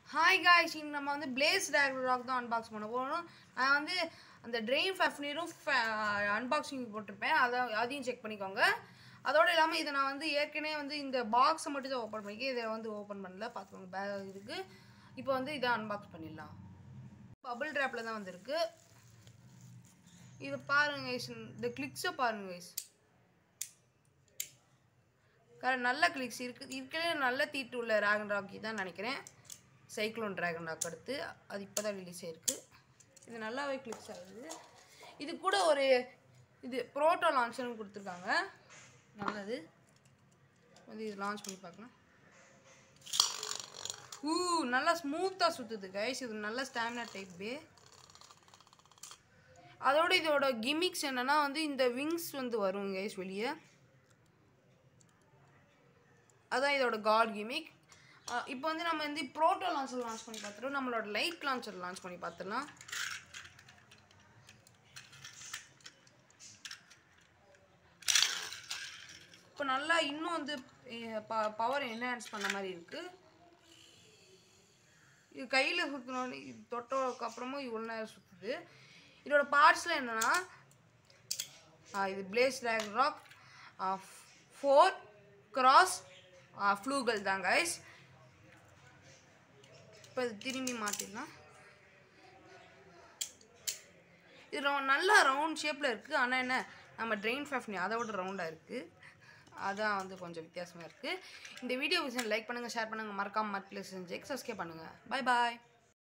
Hi guys, இங்கே நம்ம வந்து பிளேஸ் ராக் தான் அன்பாக்ஸ் பண்ண போகிறோம். நான் வந்து அந்த ட்ரெயின் ஃபஃப்னரும் அன்பாக்சிங் போட்டிருப்பேன், அதையும் செக் பண்ணிக்கோங்க. அதோடு இல்லாமல் இதை நான் வந்து ஏற்கனவே வந்து இந்த பாக்ஸை மட்டும் தான் ஓப்பன் பண்ணிக்க, இதை வந்து ஓப்பன் பண்ணல, பார்த்துக்கோங்க. பேக் இருக்குது. இப்போ வந்து இதை அன்பாக்ஸ் பண்ணிடலாம். பபிள் ட்ராப்பில் தான் வந்துருக்கு. இதை பாருங்க கைஸ், இந்த கிளிக்ஸை பாருங்க கைஸ். நல்ல கிளிக்ஸ் இருக்குது. இருக்கிற நல்ல தீட்டு உள்ள ராகன் ராக்கி தான் நினைக்கிறேன். சைக்ளோன் ட்ராகன் ராக் அடுத்து அது இப்போ தான் ரிலீஸ் ஆகிருக்கு. இது நல்லாவே கிளிக்ஸ் ஆகுது. இது கூட ஒரு இது ப்ரோட்டோ லான்ச்சர்னு கொடுத்துருக்காங்க, நல்லது. வந்து இது லான்ச் பண்ணி பார்க்கலாம். நல்லா ஸ்மூத்தாக சுற்றுது கைஸ். இது நல்ல ஸ்டாமினா டைப்பு. அதோட இதோட கிமிக்ஸ் என்னென்னா வந்து இந்த விங்ஸ் வந்து வரும் கைஸ் வெளியே, அதான் இதோட காட் கிமிக். இப்போ வந்து நம்ம வந்து ப்ரோட்டோ லான்ச்சர் லான்ச் பண்ணி பார்த்துருவோம். நம்மளோட லைட் லான்ச்சர் லான்ச் பண்ணி பார்த்துடலாம். இப்போ நல்லா இன்னும் வந்து பவர் என்ஹான்ஸ் பண்ண மாதிரி இருக்குது. இது கையில் சுற்றணும், இது தொட்டதுக்கு அப்புறமும் இவ்வளோ நேரம் சுற்றுது. இதோட பார்ட்ஸில் என்னென்னா இது பிளேஸ் ராகன் ராக் 4 கிராஸ் ஃப்ளூகல் தான் கைஸ். இப்போ இது திரும்பி மாற்றிடலாம். இது நல்லா ரவுண்ட் ஷேப்பில் இருக்குது. ஆனால் என்ன, நம்ம ட்ரெயின் ஃபஃப்னி அதை விட ரவுண்டாக இருக்குது. அதான் வந்து கொஞ்சம் வித்தியாசமாக இருக்குது. இந்த வீடியோ லைக் பண்ணுங்கள், ஷேர் பண்ணுங்கள், மறக்காமல் சப்ஸ்கிரைப் பண்ணுங்கள். பாய் பாய்.